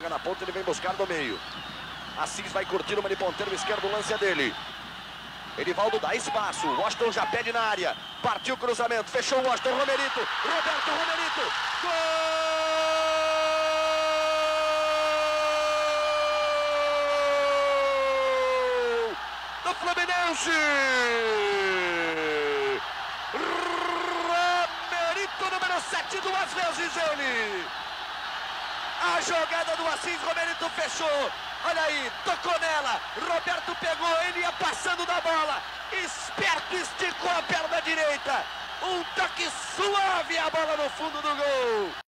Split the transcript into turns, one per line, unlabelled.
toca na ponta, ele vem buscar do meio. Assis vai curtir uma de ponteiro esquerdo, o lance é dele. Edivaldo dá espaço, Washington já pede na área. Partiu o cruzamento, fechou o Washington, Romerito, Roberto Romerito. Gol do Fluminense! Romerito, número 7, duas vezes ele. A jogada do Assis, Romerito fechou. Olha aí, tocou nela, Roberto pegou, ele ia passando da bola, esperto, esticou a perna direita, um toque suave, a bola no fundo do gol.